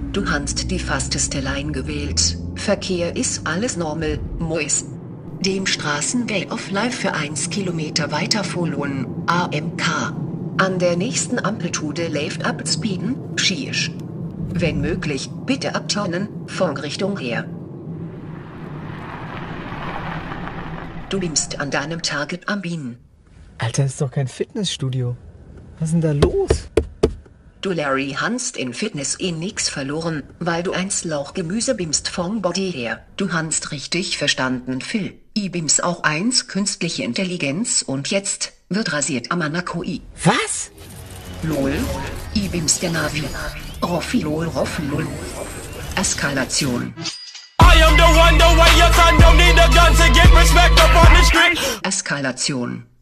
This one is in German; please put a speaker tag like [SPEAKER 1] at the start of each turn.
[SPEAKER 1] Du hast die fasteste Line gewählt. Verkehr ist alles normal, Mois. Dem Straßenweg of Life für 1 Kilometer weiter folgen, AMK. An der nächsten Amplitude left up speeden, schieß. Wenn möglich, bitte abturnen, Richtung her. Du nimmst an deinem Target am Bienen.
[SPEAKER 2] Alter, das ist doch kein Fitnessstudio. Was ist denn da los?
[SPEAKER 1] Du Larry hast in Fitness nix verloren, weil du ein Lauchgemüse bimst vom Body her. Du hast richtig verstanden, Phil. I bims auch 1 künstliche Intelligenz und jetzt wird rasiert Amanakoi.
[SPEAKER 2] Was?
[SPEAKER 1] LOL. I bims der Navi. Roffi lol Roffi lol. Eskalation.
[SPEAKER 3] I am the one, the way your son don't need a gun to get respect up on the street.
[SPEAKER 1] Eskalation.